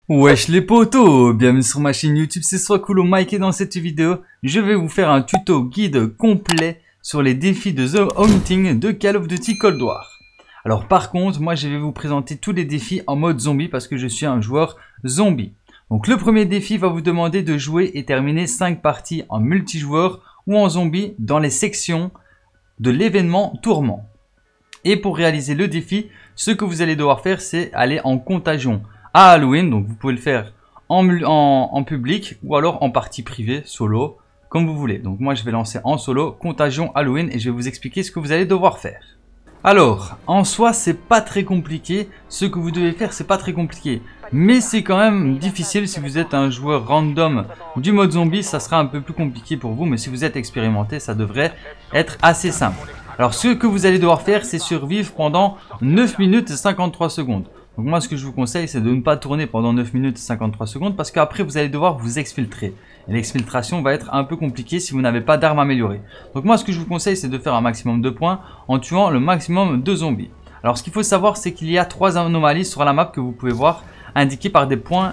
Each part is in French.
Wesh les potos, bienvenue sur ma chaîne YouTube, c'est Swakulo Mike et dans cette vidéo, je vais vous faire un tuto guide complet sur les défis de The Haunting de Call of Duty Cold War. Alors par contre, moi je vais vous présenter tous les défis en mode zombie parce que je suis un joueur zombie. Donc le premier défi va vous demander de jouer et terminer 5 parties en multijoueur ou en zombie dans les sections de l'événement Tourment. Et pour réaliser le défi, ce que vous allez devoir faire c'est aller en contagion à Halloween, donc vous pouvez le faire en public ou alors en partie privée, solo, comme vous voulez. Donc moi je vais lancer en solo, contagion Halloween et je vais vous expliquer ce que vous allez devoir faire. Alors, en soi c'est pas très compliqué, ce que vous devez faire c'est pas très compliqué. Mais c'est quand même difficile si vous êtes un joueur random du mode zombie, ça sera un peu plus compliqué pour vous. Mais si vous êtes expérimenté, ça devrait être assez simple. Alors ce que vous allez devoir faire c'est survivre pendant 9 minutes et 53 secondes. Donc moi ce que je vous conseille c'est de ne pas tourner pendant 9 minutes et 53 secondes parce qu'après vous allez devoir vous exfiltrer. Et l'exfiltration va être un peu compliquée si vous n'avez pas d'armes améliorées. Donc moi ce que je vous conseille c'est de faire un maximum de points en tuant le maximum de zombies. Alors ce qu'il faut savoir c'est qu'il y a 3 anomalies sur la map que vous pouvez voir indiquées par des points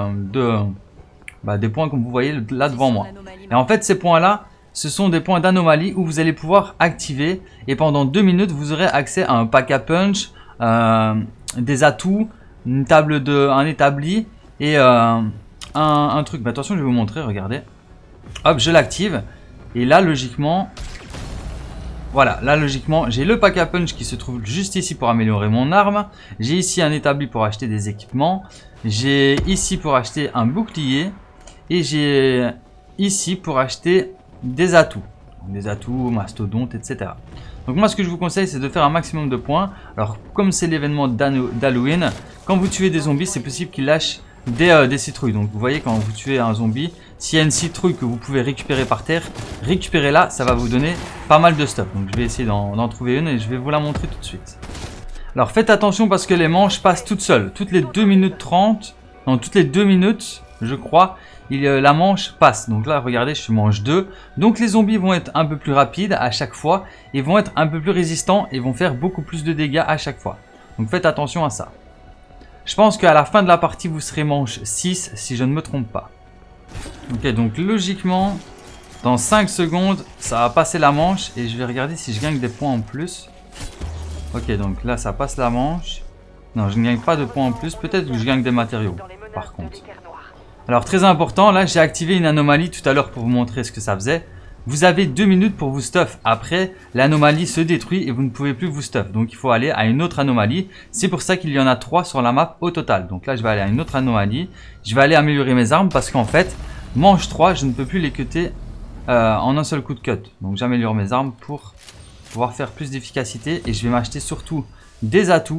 des points comme vous voyez là devant moi. Et en fait ces points là ce sont des points d'anomalie où vous allez pouvoir activer et pendant 2 minutes vous aurez accès à un pack à punch, des atouts, une table un établi et un truc. Mais attention, je vais vous montrer, regardez. Hop, je l'active. Et là, logiquement, voilà, là, logiquement, j'ai le pack à punch qui se trouve juste ici pour améliorer mon arme. J'ai ici un établi pour acheter des équipements. J'ai ici pour acheter un bouclier. Et j'ai ici pour acheter des atouts. Des atouts, mastodontes, etc. Donc moi ce que je vous conseille c'est de faire un maximum de points. Alors comme c'est l'événement d'Halloween, quand vous tuez des zombies c'est possible qu'ils lâchent des citrouilles. Donc vous voyez quand vous tuez un zombie, s'il y a une citrouille que vous pouvez récupérer par terre, récupérez-la, ça va vous donner pas mal de stuff. Donc je vais essayer d'en trouver une et je vais vous la montrer tout de suite. Alors faites attention parce que les manches passent toutes seules. Toutes les 2 minutes 30, non toutes les 2 minutes je crois, la manche passe. Donc là regardez je suis manche 2. Donc les zombies vont être un peu plus rapides à chaque fois et vont être un peu plus résistants et vont faire beaucoup plus de dégâts à chaque fois. Donc faites attention à ça. Je pense qu'à la fin de la partie vous serez manche 6 si je ne me trompe pas. Ok, donc logiquement dans 5 secondes ça va passer la manche et je vais regarder si je gagne des points en plus. Ok, donc là ça passe la manche. Non, je ne gagne pas de points en plus, peut-être que je gagne des matériaux par contre. Alors très important, là j'ai activé une anomalie tout à l'heure pour vous montrer ce que ça faisait. Vous avez 2 minutes pour vous stuff. Après, l'anomalie se détruit et vous ne pouvez plus vous stuff. Donc il faut aller à une autre anomalie. C'est pour ça qu'il y en a 3 sur la map au total. Donc là je vais aller à une autre anomalie. Je vais aller améliorer mes armes parce qu'en fait, manche 3, je ne peux plus les cutter en un seul coup de cut. Donc j'améliore mes armes pour pouvoir faire plus d'efficacité. Et je vais m'acheter surtout des atouts.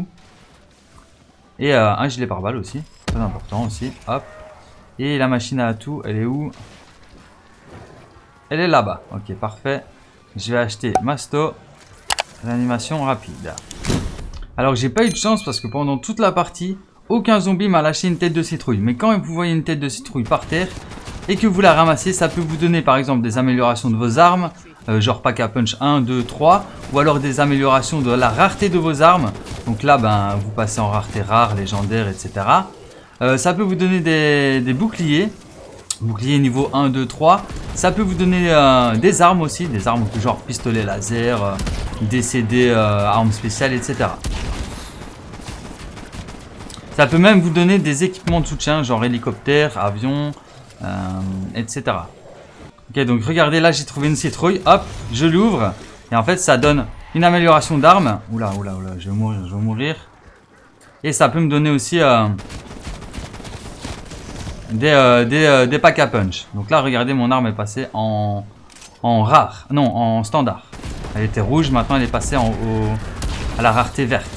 Et un gilet pare-balles aussi. Très important aussi. Hop. Et la machine à atouts, elle est où? Elle est là-bas. Ok, parfait. Je vais acheter Masto. L'animation rapide. Alors, j'ai pas eu de chance parce que pendant toute la partie, aucun zombie m'a lâché une tête de citrouille. Mais quand vous voyez une tête de citrouille par terre et que vous la ramassez, ça peut vous donner par exemple des améliorations de vos armes. Genre pack à punch 1, 2, 3. Ou alors des améliorations de la rareté de vos armes. Donc là, vous passez en rareté rare, légendaire, etc. Ça peut vous donner des boucliers. Bouclier niveau 1, 2, 3. Ça peut vous donner des armes aussi. Des armes genre pistolet laser, DCD, armes spéciales, etc. Ça peut même vous donner des équipements de soutien genre hélicoptère, avion, etc. Ok, donc regardez là j'ai trouvé une citrouille. Hop, je l'ouvre. Et en fait ça donne une amélioration d'armes. Oula, oula, oula, je vais mourir. Et ça peut me donner aussi... des packs à punch. Donc là regardez mon arme est passée en rare. Non, en standard. Elle était rouge, maintenant elle est passée à la rareté verte.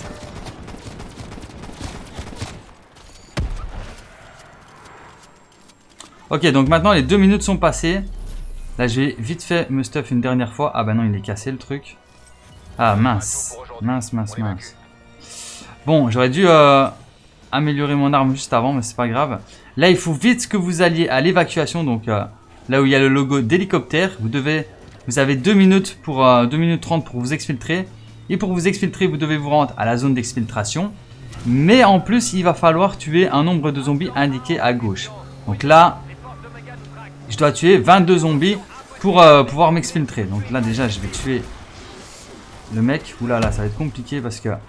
Ok, donc maintenant les 2 minutes sont passées. Là je vais vite fait me stuff une dernière fois. Ah bah non il est cassé le truc. Ah mince. Mince. Bon j'aurais dû améliorer mon arme juste avant mais c'est pas grave. Là il faut vite que vous alliez à l'évacuation. Donc là où il y a le logo d'hélicoptère. Vous avez 2 minutes pour 2 minutes 30 pour vous exfiltrer. Et pour vous exfiltrer vous devez vous rendre à la zone d'exfiltration. Mais en plus, il va falloir tuer un nombre de zombies indiqué à gauche. Donc là, je dois tuer 22 zombies pour pouvoir m'exfiltrer. Donc là, déjà, je vais tuer le mec. Oula, là, ça va être compliqué parce que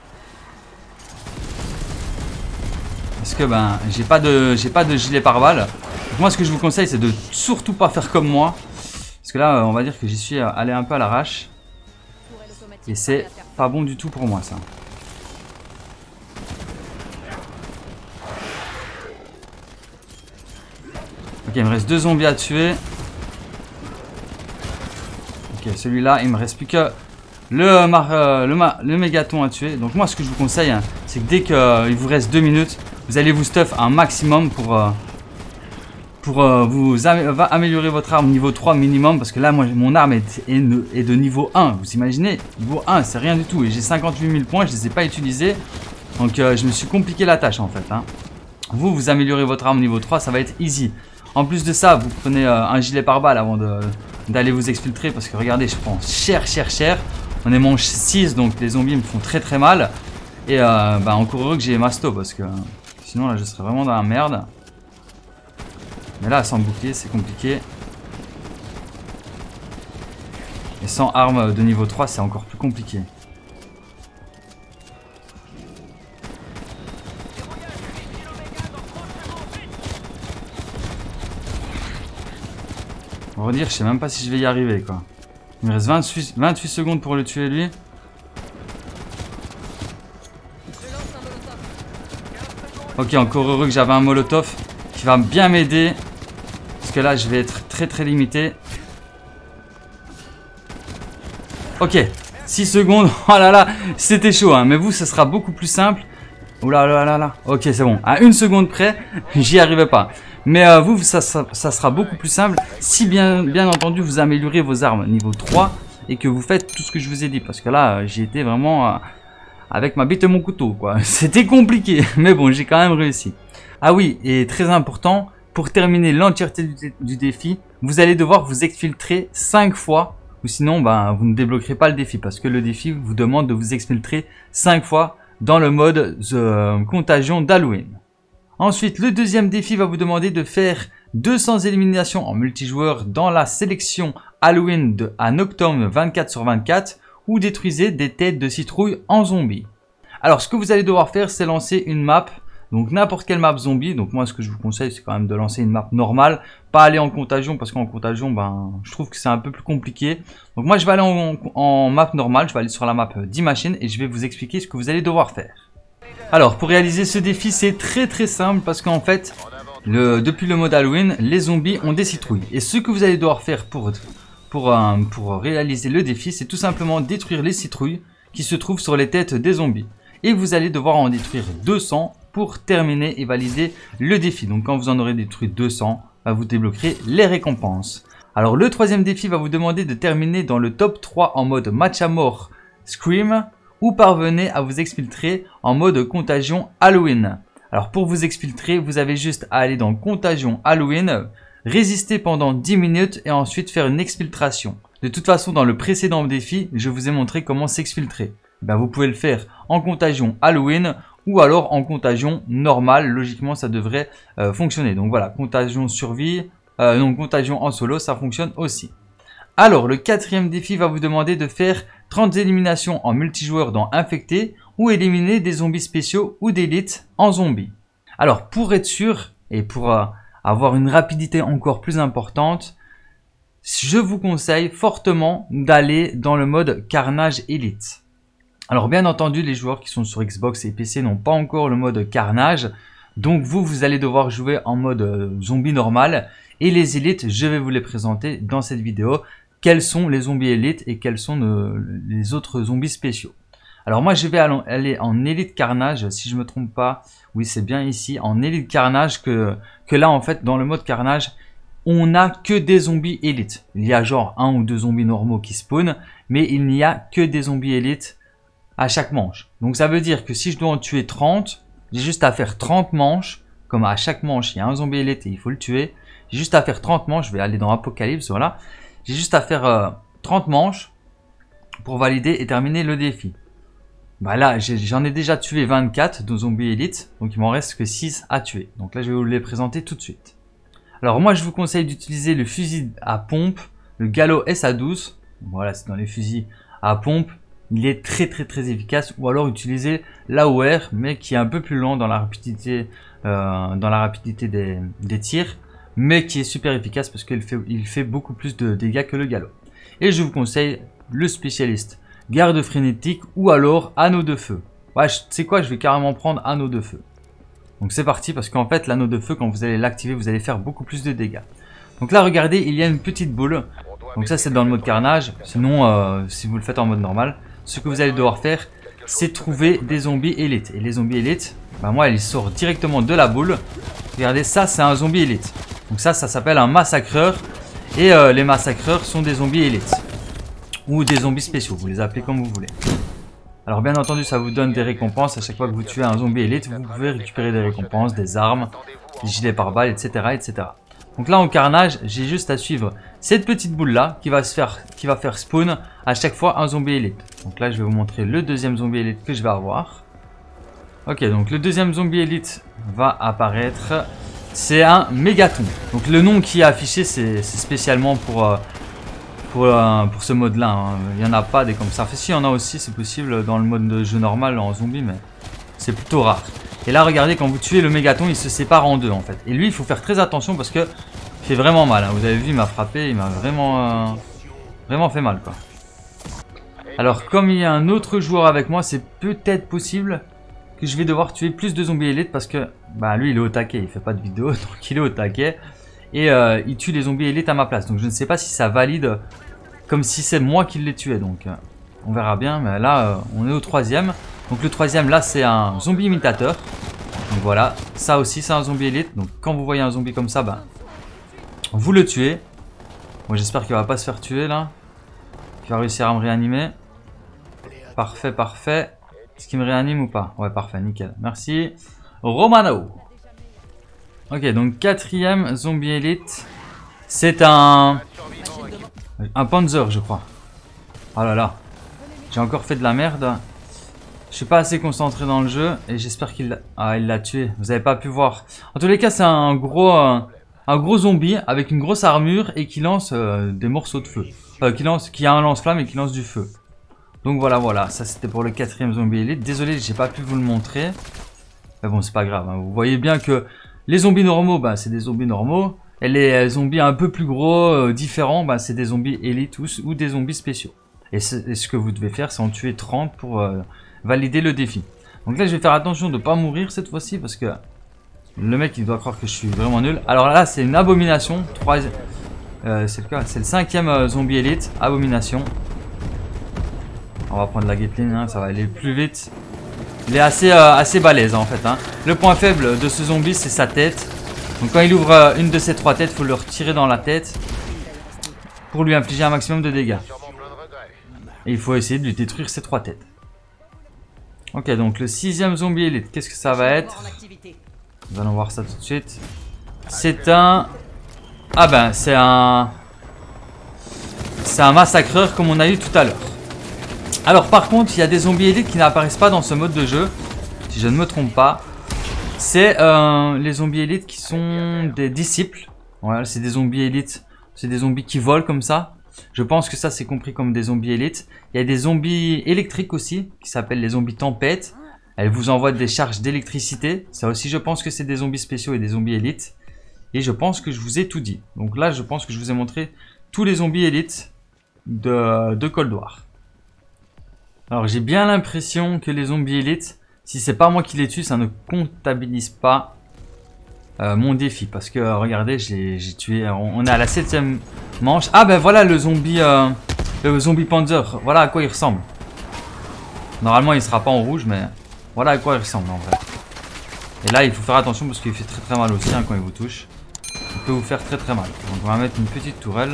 ben, j'ai pas de gilet pare-balles. Donc moi, ce que je vous conseille, c'est de surtout pas faire comme moi. Parce que là, on va dire que j'y suis allé un peu à l'arrache. Et c'est pas bon du tout pour moi, ça. Ok, il me reste 2 zombies à tuer. Ok, celui-là, il me reste plus que le mégaton à tuer. Donc moi, ce que je vous conseille, hein, c'est que dès qu'il vous reste 2 minutes, vous allez vous stuff un maximum pour améliorer votre arme niveau 3 minimum. Parce que là, moi, mon arme est de niveau 1. Vous imaginez, niveau 1, c'est rien du tout. Et j'ai 58 000 points, je ne les ai pas utilisés. Donc je me suis compliqué la tâche en fait. Hein. Vous améliorez votre arme niveau 3, ça va être easy. En plus de ça, vous prenez un gilet pare-balles avant d'aller vous exfiltrer. Parce que regardez, je prends cher. On est manche 6, donc les zombies me font très mal. Et bah, encore heureux que j'ai masto. Parce que sinon là, je serais vraiment dans la merde. Mais là, sans bouclier, c'est compliqué. Et sans arme de niveau 3, c'est encore plus compliqué. On va dire, je sais même pas si je vais y arriver, quoi. Il me reste 28 secondes pour le tuer, lui. Ok, encore heureux que j'avais un molotov qui va bien m'aider. Parce que là, je vais être très limité. Ok, 6 secondes. Oh là là, c'était chaud, hein. Mais vous, ce sera beaucoup plus simple. Oh là là. Ok, c'est bon. À 1 seconde près, j'y arrivais pas. Mais vous, ça sera beaucoup plus simple si bien entendu vous améliorez vos armes niveau 3 et que vous faites tout ce que je vous ai dit. Parce que là, j'ai été vraiment avec ma bite et mon couteau, quoi. C'était compliqué, mais bon, j'ai quand même réussi. Ah oui, et très important, pour terminer l'entièreté du défi, vous allez devoir vous exfiltrer 5 fois. Ou sinon, ben, vous ne débloquerez pas le défi. Parce que le défi vous demande de vous exfiltrer 5 fois dans le mode contagion d'Halloween. Ensuite, le deuxième défi va vous demander de faire 200 éliminations en multijoueur dans la sélection Halloween à Nocturne 24/24 ou détruisez des têtes de citrouille en zombie. Alors, ce que vous allez devoir faire, c'est lancer une map, donc n'importe quelle map zombie. Donc moi, ce que je vous conseille, c'est quand même de lancer une map normale, pas aller en contagion parce qu'en contagion, ben, je trouve que c'est un peu plus compliqué. Donc moi, je vais aller en map normale, je vais aller sur la map d'Imagine et je vais vous expliquer ce que vous allez devoir faire. Alors, pour réaliser ce défi, c'est très simple parce qu'en fait, depuis le mode Halloween, les zombies ont des citrouilles. Et ce que vous allez devoir faire pour réaliser le défi, c'est tout simplement détruire les citrouilles qui se trouvent sur les têtes des zombies. Et vous allez devoir en détruire 200 pour terminer et valider le défi. Donc, quand vous en aurez détruit 200, bah, vous débloquerez les récompenses. Alors, le troisième défi va vous demander de terminer dans le top 3 en mode match à mort Scream ou parvenez à vous exfiltrer en mode contagion Halloween. Alors pour vous exfiltrer, vous avez juste à aller dans contagion Halloween, résister pendant 10 minutes et ensuite faire une exfiltration. De toute façon, dans le précédent défi, je vous ai montré comment s'exfiltrer. Ben, vous pouvez le faire en contagion Halloween ou alors en contagion normale. Logiquement, ça devrait fonctionner. Donc voilà, contagion survie, contagion en solo, ça fonctionne aussi. Alors, le quatrième défi va vous demander de faire 30 éliminations en multijoueur dans Infecté ou éliminer des zombies spéciaux ou d'élites en zombies. Alors, pour être sûr et pour avoir une rapidité encore plus importante, je vous conseille fortement d'aller dans le mode Carnage Elite. Alors, bien entendu, les joueurs qui sont sur Xbox et PC n'ont pas encore le mode Carnage. Donc, vous allez devoir jouer en mode zombie normal. Et les élites, je vais vous les présenter dans cette vidéo. Quels sont les zombies élites et quels sont les autres zombies spéciaux. Alors moi je vais aller en élite carnage, si je me trompe pas. Oui, c'est bien ici, en élite carnage que là en fait dans le mode carnage, on n'a que des zombies élites. Il y a genre 1 ou 2 zombies normaux qui spawnent, mais il n'y a que des zombies élites à chaque manche. Donc ça veut dire que si je dois en tuer 30, j'ai juste à faire 30 manches. Comme à chaque manche il y a un zombie élite et il faut le tuer. J'ai juste à faire 30 manches, je vais aller dans Apocalypse, voilà. J'ai juste à faire 30 manches pour valider et terminer le défi. Bah là, j'en ai déjà tué 24 de zombies élites, donc il m'en reste que 6 à tuer. Donc là, je vais vous les présenter tout de suite. Alors moi, je vous conseille d'utiliser le fusil à pompe, le Gallo SA12. Voilà, c'est dans les fusils à pompe. Il est très efficace. Ou alors utiliser l'AOR, mais qui est un peu plus lent dans la rapidité, des tirs, mais qui est super efficace parce qu'il fait beaucoup plus de dégâts que le Gallo. Et je vous conseille le spécialiste garde frénétique ou alors anneau de feu. Ouais, tu sais quoi, je vais carrément prendre anneau de feu. Donc c'est parti parce qu'en fait l'anneau de feu, quand vous allez l'activer, vous allez faire beaucoup plus de dégâts. Donc là regardez, il y a une petite boule. Donc ça c'est dans le mode carnage. Sinon si vous le faites en mode normal, ce que vous allez devoir faire, c'est trouver des zombies élites. Et les zombies élites, bah moi ils sortent directement de la boule. Regardez, ça c'est un zombie élite. Donc ça s'appelle un massacreur. Et les massacreurs sont des zombies élites. Ou des zombies spéciaux, vous les appelez comme vous voulez. Alors bien entendu, ça vous donne des récompenses. À chaque fois que vous tuez un zombie élite, vous pouvez récupérer des récompenses, des armes, des gilets pare-balles, etc., etc. Donc là en carnage, j'ai juste à suivre cette petite boule là qui va faire spawn à chaque fois un zombie élite. Donc là je vais vous montrer le deuxième zombie élite que je vais avoir. Ok, donc le deuxième zombie élite va apparaître. C'est un mégaton. Donc le nom qui est affiché, c'est spécialement pour ce mode là, hein. Il n'y en a pas des comme ça. Enfin, si, il y en a aussi, c'est possible dans le mode de jeu normal en zombie, mais c'est plutôt rare. Et là regardez, quand vous tuez le mégaton, il se sépare en deux en fait. Et lui il faut faire très attention parce que il fait vraiment mal, hein. Vous avez vu, il m'a frappé, il m'a vraiment fait mal quoi. Alors comme il y a un autre joueur avec moi, c'est peut-être possible que je vais devoir tuer plus de zombies élites parce que bah lui il est au taquet, il fait pas de vidéo donc il est au taquet. Et il tue les zombies élites à ma place. Donc je ne sais pas si ça valide comme si c'est moi qui les tuais. Donc on verra bien. Mais là on est au troisième. Donc le troisième là c'est un zombie imitateur. Donc voilà, ça aussi c'est un zombie élite. Donc quand vous voyez un zombie comme ça, bah, vous le tuez. Moi j'espère qu'il va pas se faire tuer là. Qu'il va réussir à me réanimer. Parfait, parfait. Est-ce qu'il me réanime ou pas? Ouais, parfait, nickel. Merci. Romano. Ok, donc quatrième zombie élite. C'est un Panzer, je crois. Oh là là. J'ai encore fait de la merde. Je suis pas assez concentré dans le jeu. Et j'espère qu'il l'a tué. Vous avez pas pu voir. En tous les cas, c'est un gros zombie avec une grosse armure et qui lance des morceaux de feu. Qui a un lance-flamme et qui lance du feu. Donc voilà. Ça c'était pour le quatrième zombie élite. Désolé, j'ai pas pu vous le montrer. Mais bon, c'est pas grave, hein. Vous voyez bien que les zombies normaux, bah, c'est des zombies normaux. Et les zombies un peu plus gros, différents, bah, c'est des zombies élites ou des zombies spéciaux. Et ce que vous devez faire, c'est en tuer 30 pour valider le défi. Donc là, je vais faire attention de ne pas mourir cette fois-ci parce que le mec, il doit croire que je suis vraiment nul. Alors là, c'est une abomination. C'est le cinquième zombie élite, abomination. On va prendre la Gatling, hein, ça va aller plus vite. Il est assez balèze en fait, hein. Le point faible de ce zombie, c'est sa tête. Donc quand il ouvre une de ces trois têtes, il faut le retirer dans la tête pour lui infliger un maximum de dégâts. Et il faut essayer de lui détruire ces trois têtes. Ok, donc le sixième zombie élite, qu'est-ce que ça va être? Nous allons voir ça tout de suite. C'est un... Ah ben, c'est un massacreur comme on a eu tout à l'heure. Alors par contre, il y a des zombies élites qui n'apparaissent pas dans ce mode de jeu, si je ne me trompe pas. C'est les zombies élites qui sont des disciples. Voilà, c'est des zombies élites, c'est des zombies qui volent comme ça. Je pense que ça c'est compris comme des zombies élites. Il y a des zombies électriques aussi, qui s'appellent les zombies tempêtes. Elles vous envoient des charges d'électricité. Ça aussi je pense que c'est des zombies spéciaux et des zombies élites. Et je pense que je vous ai tout dit. Donc là je pense que je vous ai montré tous les zombies élites de Cold War. Alors j'ai bien l'impression que les zombies élites, si c'est pas moi qui les tue, ça ne comptabilise pas mon défi. Parce que regardez, j'ai tué, on est à la 7ème manche. Ah ben voilà le zombie Panzer, voilà à quoi il ressemble. Normalement il sera pas en rouge, mais voilà à quoi il ressemble en vrai. Et là il faut faire attention parce qu'il fait très mal aussi, hein, quand il vous touche. Il peut vous faire très mal. Donc on va mettre une petite tourelle.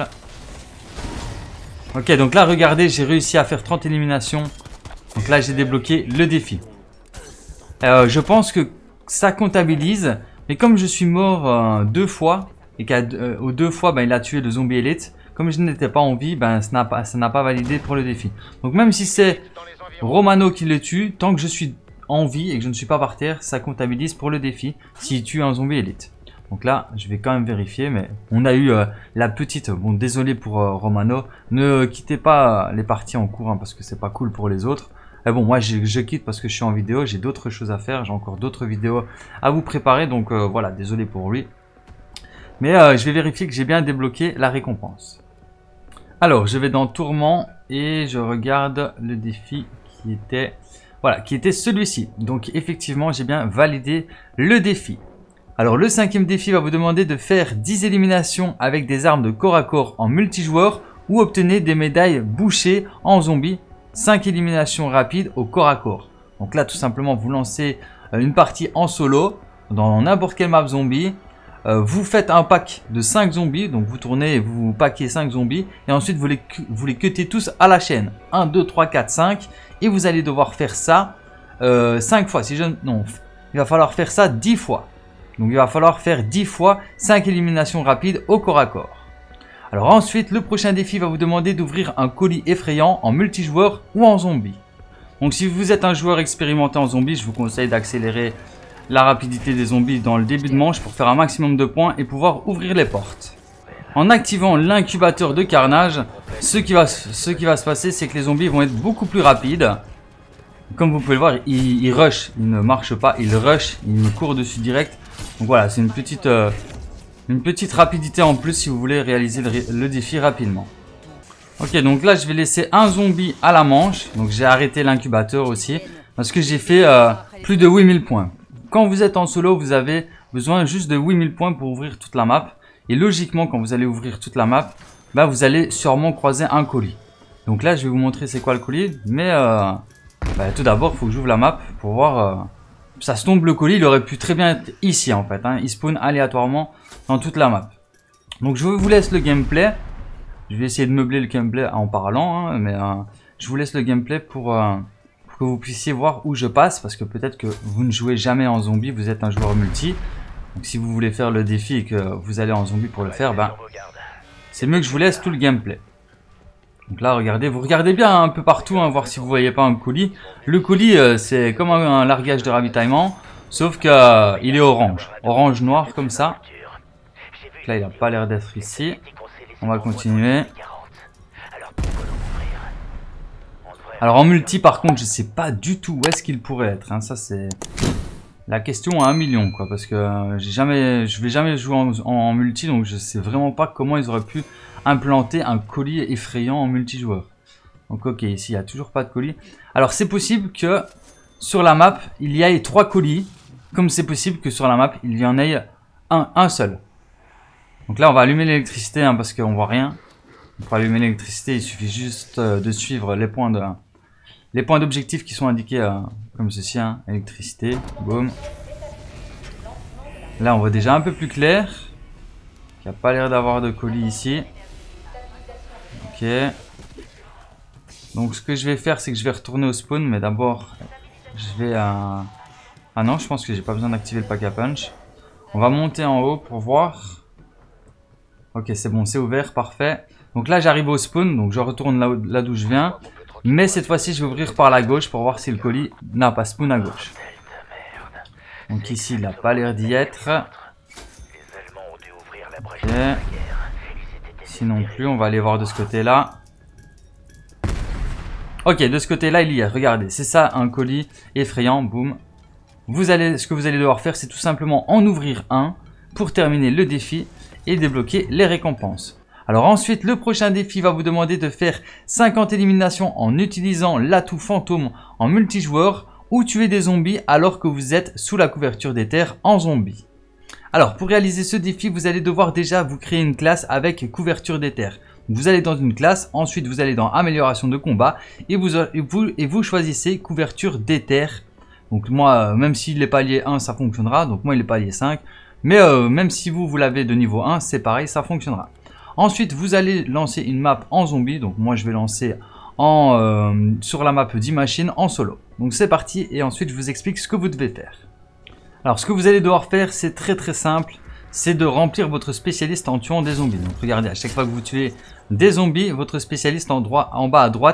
Ok, donc là regardez, j'ai réussi à faire 30 éliminations. Donc là j'ai débloqué le défi. Je pense que ça comptabilise. Mais comme je suis mort 2 fois, et qu'aux 2 fois ben, il a tué le zombie élite, comme je n'étais pas en vie, ben, ça n'a pas validé pour le défi. Donc même si c'est Romano qui le tue, tant que je suis en vie et que je ne suis pas par terre, ça comptabilise pour le défi s'il tue un zombie élite. Donc là, je vais quand même vérifier, mais on a eu la petite... Bon, désolé pour Romano, ne quittez pas les parties en cours, hein, parce que c'est pas cool pour les autres. Et bon, moi, je quitte parce que je suis en vidéo, j'ai d'autres choses à faire, j'ai encore d'autres vidéos à vous préparer, donc voilà, désolé pour lui. Mais je vais vérifier que j'ai bien débloqué la récompense. Alors, je vais dans Tourment et je regarde le défi qui était... Voilà, qui était celui-ci. Donc, effectivement, j'ai bien validé le défi. Alors, le 5e défi va vous demander de faire 10 éliminations avec des armes de corps à corps en multijoueur ou obtenez des médailles bouchées en zombie. 5 éliminations rapides au corps à corps. Donc là, tout simplement, vous lancez une partie en solo dans n'importe quelle map zombie. Vous faites un pack de 5 zombies. Donc, vous tournez et vous packez 5 zombies. Et ensuite, vous les cuttez tous à la chaîne. 1, 2, 3, 4, 5. Et vous allez devoir faire ça 5 fois. Non, il va falloir faire ça 10 fois. Donc, il va falloir faire 10 fois 5 éliminations rapides au corps à corps. Alors ensuite, le prochain défi va vous demander d'ouvrir un colis effrayant en multijoueur ou en zombie. Donc si vous êtes un joueur expérimenté en zombie, je vous conseille d'accélérer la rapidité des zombies dans le début de manche pour faire un maximum de points et pouvoir ouvrir les portes. En activant l'incubateur de carnage, ce qui va se passer, c'est que les zombies vont être beaucoup plus rapides. Comme vous pouvez le voir, ils rushent, ils ne marchent pas, ils rushent, ils me courent dessus direct. Donc voilà, c'est une petite rapidité en plus si vous voulez réaliser le défi rapidement. Ok, donc là je vais laisser un zombie à la manche. Donc j'ai arrêté l'incubateur aussi parce que j'ai fait plus de 8000 points. Quand vous êtes en solo, vous avez besoin juste de 8000 points pour ouvrir toute la map. Et logiquement, quand vous allez ouvrir toute la map, bah, vous allez sûrement croiser un colis. Donc là je vais vous montrer c'est quoi le colis. Mais tout d'abord il faut que j'ouvre la map pour voir... ça se tombe, le colis il aurait pu très bien être ici en fait, hein. Il spawn aléatoirement dans toute la map. Donc je vous laisse le gameplay. Je vais essayer de meubler le gameplay en parlant, hein, mais je vous laisse le gameplay pour que vous puissiez voir où je passe. Parce que peut-être que vous ne jouez jamais en zombie, vous êtes un joueur multi. Donc si vous voulez faire le défi et que vous allez en zombie pour le faire, ben, c'est mieux que je vous laisse tout le gameplay. Donc là, regardez, vous regardez bien un peu partout, hein, voir si vous voyez pas un colis. Le colis, c'est comme un largage de ravitaillement, sauf qu'il est orange. Orange noir comme ça. Donc là, il n'a pas l'air d'être ici. On va continuer. Alors en multi, par contre, je sais pas du tout où est-ce qu'il pourrait être. Hein. Ça, c'est la question à 1 million, quoi. Parce que je vais jamais jouer en multi, donc je sais vraiment pas comment ils auraient pu implanter un colis effrayant en multijoueur. Donc ok, ici il n'y a toujours pas de colis. Alors c'est possible que sur la map il y ait 3 colis, comme c'est possible que sur la map il y en ait un seul. Donc là on va allumer l'électricité, hein, parce qu'on voit rien. Pour allumer l'électricité il suffit juste de suivre les points d'objectif qui sont indiqués comme ceci, hein. Électricité, boum. Là on voit déjà un peu plus clair. Il n'y a pas l'air d'avoir de colis ici. Ok. Donc ce que je vais faire, c'est que je vais retourner au spawn, mais d'abord je vais à... Ah non, je pense que j'ai pas besoin d'activer le pack à punch. On va monter en haut pour voir. Ok, c'est bon, c'est ouvert, parfait. Donc là j'arrive au spawn, donc je retourne là d'où je viens. Mais cette fois-ci je vais ouvrir par la gauche pour voir si le colis n'a pas spawn à gauche. Donc ici il n'a pas l'air d'y être. Ok. Ici non plus, on va aller voir de ce côté-là. Ok, de ce côté-là, il y est. Regardez, c'est ça un colis effrayant. Boum. Ce que vous allez devoir faire, c'est tout simplement en ouvrir un pour terminer le défi et débloquer les récompenses. Alors ensuite, le prochain défi va vous demander de faire 50 éliminations en utilisant l'atout fantôme en multijoueur ou tuer des zombies alors que vous êtes sous la couverture des terres en zombie. Alors pour réaliser ce défi, vous allez devoir déjà vous créer une classe avec couverture des terres. Vous allez dans une classe, ensuite vous allez dans amélioration de combat et vous choisissez couverture des terres. Donc moi, même s'il est palier 1, ça fonctionnera. Donc moi il est palier 5. Mais même si vous l'avez de niveau 1, c'est pareil, ça fonctionnera. Ensuite, vous allez lancer une map en zombie. Donc moi je vais lancer sur la map d'Imachine en solo. Donc c'est parti et ensuite je vous explique ce que vous devez faire. Alors ce que vous allez devoir faire, c'est très simple. C'est de remplir votre spécialiste en tuant des zombies. Donc regardez, à chaque fois que vous tuez des zombies, votre spécialiste en bas à droite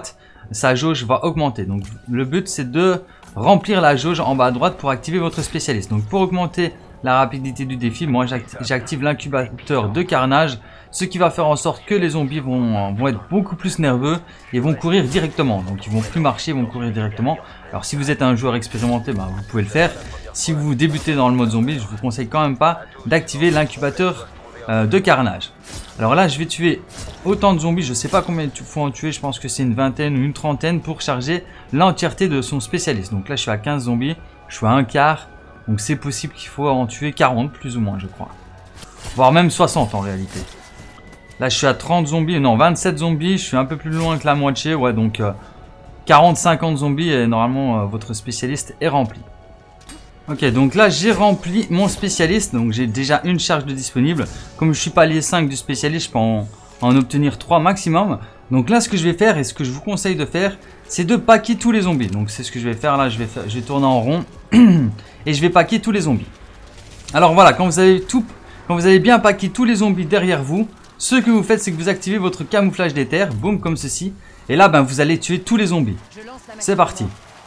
sa jauge va augmenter. Donc le but c'est de remplir la jauge en bas à droite pour activer votre spécialiste. Donc pour augmenter la rapidité du défi, moi j'active l'incubateur de carnage, ce qui va faire en sorte que les zombies vont être beaucoup plus nerveux et vont courir directement. Donc ils vont plus marcher, ils vont courir directement. Alors si vous êtes un joueur expérimenté, bah, vous pouvez le faire. Si vous débutez dans le mode zombie, je vous conseille quand même pas d'activer l'incubateur de carnage. Alors là je vais tuer autant de zombies, je sais pas combien il faut en tuer, je pense que c'est une vingtaine ou une trentaine pour charger l'entièreté de son spécialiste. Donc là je suis à 15 zombies, je suis à un quart, donc c'est possible qu'il faut en tuer 40 plus ou moins je crois. Voire même 60 en réalité. Là je suis à 30 zombies, non 27 zombies, je suis un peu plus loin que la moitié, ouais donc 40-50 zombies et normalement votre spécialiste est rempli. Ok, donc là j'ai rempli mon spécialiste, donc j'ai déjà une charge de disponible. Comme je suis palier 5 du spécialiste, je peux en obtenir 3 maximum. Donc là ce que je vais faire et ce que je vous conseille de faire, c'est de packer tous les zombies. Donc c'est ce que je vais faire là, je vais tourner en rond et je vais packer tous les zombies. Alors voilà, quand vous avez bien packé tous les zombies derrière vous, ce que vous faites c'est que vous activez votre camouflage d'éther, boum comme ceci. Et là ben, vous allez tuer tous les zombies. C'est parti.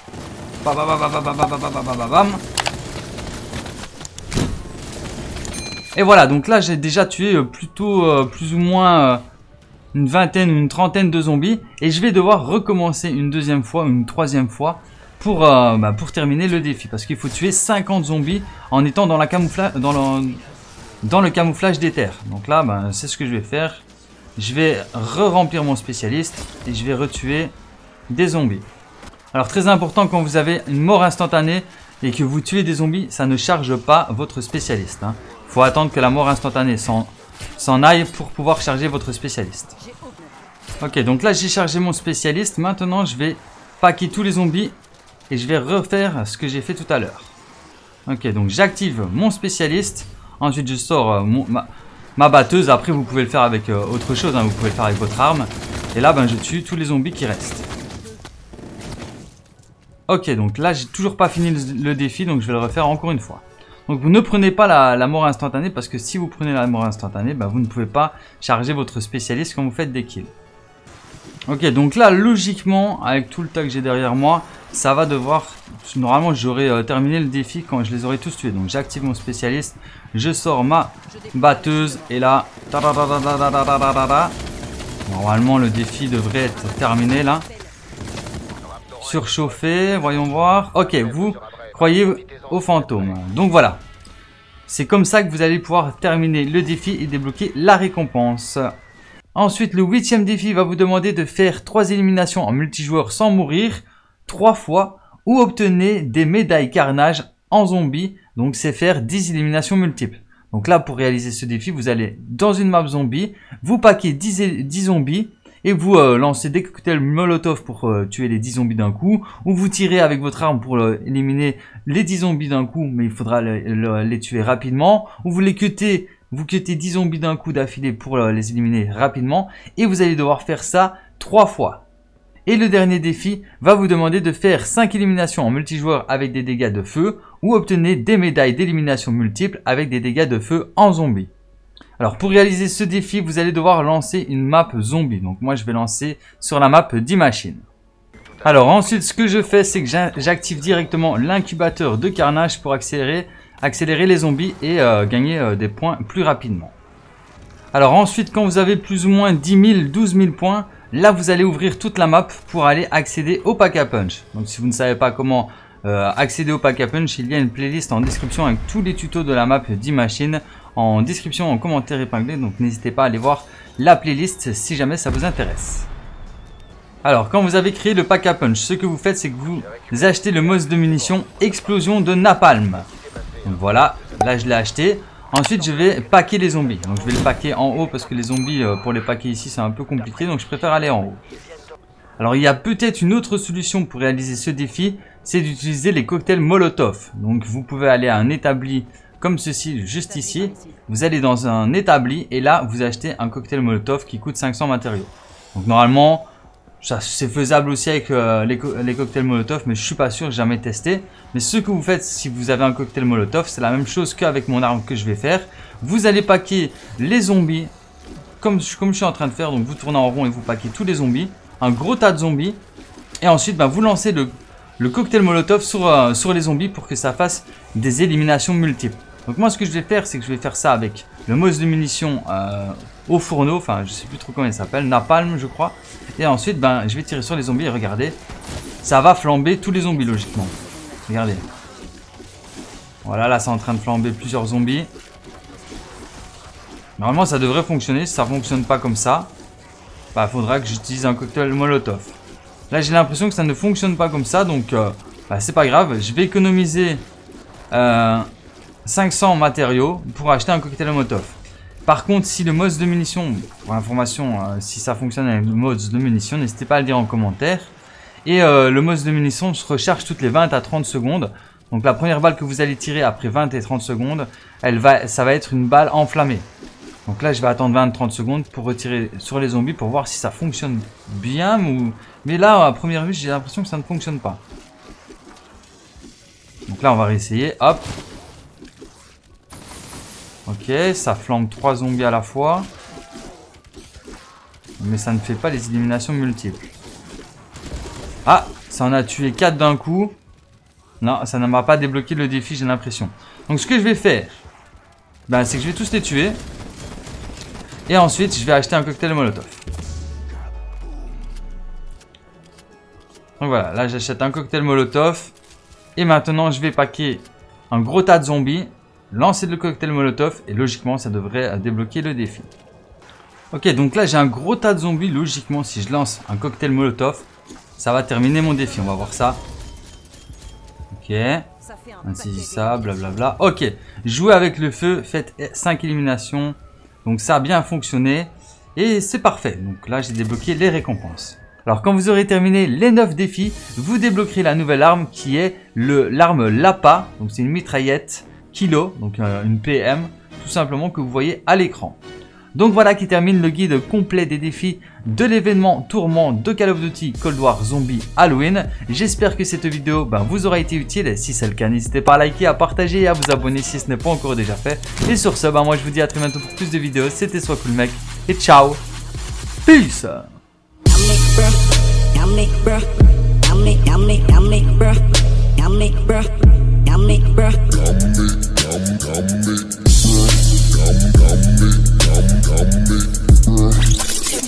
Et voilà, donc là j'ai déjà tué plutôt plus ou moins une vingtaine ou une trentaine de zombies. Et je vais devoir recommencer une deuxième fois, une troisième fois pour terminer le défi. Parce qu'il faut tuer 50 zombies en étant dans, dans le camouflage d'éther. Donc là ben, c'est ce que je vais faire. Je vais re-remplir mon spécialiste et je vais retuer des zombies. Alors très important, quand vous avez une mort instantanée et que vous tuez des zombies, ça ne charge pas votre spécialiste. Il faut attendre que la mort instantanée s'en aille pour pouvoir charger votre spécialiste. Ok, donc là j'ai chargé mon spécialiste. Maintenant je vais packer tous les zombies et je vais refaire ce que j'ai fait tout à l'heure. Ok, donc j'active mon spécialiste. Ensuite je sors ma batteuse. Après vous pouvez le faire avec autre chose, vous pouvez le faire avec votre arme. Et là ben, je tue tous les zombies qui restent. Ok, donc là j'ai toujours pas fini le défi, donc je vais le refaire encore une fois. Donc vous ne prenez pas la mort instantanée, parce que si vous prenez la mort instantanée, ben, vous ne pouvez pas charger votre spécialiste quand vous faites des kills. Ok, donc là logiquement, avec tout le tas que j'ai derrière moi, ça va devoir... Normalement j'aurai terminé le défi quand je les aurai tous tués. Donc j'active mon spécialiste, je sors ma batteuse et là... Normalement le défi devrait être terminé là. Surchauffé, voyons voir. Ok, vous croyez aux fantômes. Donc voilà. C'est comme ça que vous allez pouvoir terminer le défi et débloquer la récompense. Ensuite, le 8e défi va vous demander de faire 3 éliminations en multijoueur sans mourir 3 fois ou obtenez des médailles carnage en zombie. Donc c'est faire 10 éliminations multiples. Donc là, pour réaliser ce défi, vous allez dans une map zombie, vous paquez 10 zombies et vous lancez des cocktails molotov pour tuer les 10 zombies d'un coup, ou vous tirez avec votre arme pour éliminer les 10 zombies d'un coup, mais il faudra les tuer rapidement, ou vous cuttez 10 zombies d'un coup d'affilée pour les éliminer rapidement, et vous allez devoir faire ça 3 fois. Et le dernier défi va vous demander de faire 5 éliminations en multijoueur avec des dégâts de feu, ou obtenez des médailles d'élimination multiples avec des dégâts de feu en zombie. Alors pour réaliser ce défi, vous allez devoir lancer une map zombie. Donc moi je vais lancer sur la map d'Imachine. Alors ensuite ce que je fais, c'est que j'active directement l'incubateur de carnage pour accélérer les zombies et gagner des points plus rapidement. Alors ensuite, quand vous avez plus ou moins 10 000, 12 000 points, là vous allez ouvrir toute la map pour aller accéder au pack a punch. Donc si vous ne savez pas comment accéder au pack a punch, il y a une playlist en description avec tous les tutos de la map d'Imachine en description, en commentaire épinglé, donc n'hésitez pas à aller voir la playlist si jamais ça vous intéresse. Alors quand vous avez créé le pack a punch, ce que vous faites c'est que vous achetez le mode de munitions explosion de napalm. Donc voilà, là je l'ai acheté. Ensuite je vais packer les zombies, donc je vais le packer en haut parce que les zombies pour les packer ici c'est un peu compliqué, donc je préfère aller en haut. Alors il y a peut-être une autre solution pour réaliser ce défi, c'est d'utiliser les cocktails molotov. Donc vous pouvez aller à un établi comme ceci, juste ici, vous allez dans un établi et là vous achetez un cocktail molotov qui coûte 500 matériaux. Donc normalement c'est faisable aussi avec les cocktails molotov, mais je suis pas sûr, j'ai jamais testé. Mais ce que vous faites si vous avez un cocktail molotov, c'est la même chose qu'avec mon arme que je vais faire. Vous allez packer les zombies comme je suis en train de faire, donc vous tournez en rond et vous paquez tous les zombies, un gros tas de zombies. Et ensuite, vous lancez le cocktail molotov sur les zombies pour que ça fasse des éliminations multiples. Donc moi, ce que je vais faire, c'est que je vais faire ça avec le mousse de munitions au fourneau. Enfin, je sais plus trop comment il s'appelle. Napalm, je crois. Et ensuite, je vais tirer sur les zombies et regardez. Ça va flamber tous les zombies, logiquement. Regardez. Voilà, là, c'est en train de flamber plusieurs zombies. Normalement, ça devrait fonctionner. Si ça ne fonctionne pas comme ça, il faudra que j'utilise un cocktail molotov. Là, j'ai l'impression que ça ne fonctionne pas comme ça. Donc, c'est pas grave. Je vais économiser 500 matériaux pour acheter un cocktail molotov. Par contre, si le mode de munitions, pour information, si ça fonctionne avec le mode de munitions, n'hésitez pas à le dire en commentaire. Et le mode de munitions se recharge toutes les 20 à 30 secondes. Donc la première balle que vous allez tirer après 20 et 30 secondes, ça va être une balle enflammée. Donc là, je vais attendre 20-30 secondes pour retirer sur les zombies pour voir si ça fonctionne bien. Mais là, à première vue, j'ai l'impression que ça ne fonctionne pas. Donc là, on va réessayer. Hop. Ok, ça flambe 3 zombies à la fois. Mais ça ne fait pas les éliminations multiples. Ah, ça en a tué 4 d'un coup. Non, ça ne m'a pas débloqué le défi, j'ai l'impression. Donc ce que je vais faire, c'est que je vais tous les tuer. Et ensuite, je vais acheter un cocktail molotov. Donc voilà, là j'achète un cocktail molotov. Et maintenant, je vais paquer un gros tas de zombies, lancer le cocktail molotov. Et logiquement, ça devrait débloquer le défi. Ok, donc là j'ai un gros tas de zombies. Logiquement, si je lance un cocktail molotov, ça va terminer mon défi. On va voir ça. Ok. Ainsi ça, blablabla. Ok. Jouez avec le feu. Faites 5 éliminations. Donc ça a bien fonctionné. Et c'est parfait. Donc là, j'ai débloqué les récompenses. Alors quand vous aurez terminé les 9 défis, vous débloquerez la nouvelle arme qui est l'arme Lapa. Donc c'est une mitraillette kilo. Donc une PM. Tout simplement que vous voyez à l'écran. Donc voilà qui termine le guide complet des défis de l'événement Tourment de Call of Duty Cold War Zombie Halloween. J'espère que cette vidéo vous aura été utile. Si c'est le cas, n'hésitez pas à liker, à partager et à vous abonner si ce n'est pas encore déjà fait. Et sur ce, moi je vous dis à très bientôt pour plus de vidéos. C'était SoisCoolMec et ciao. Peace.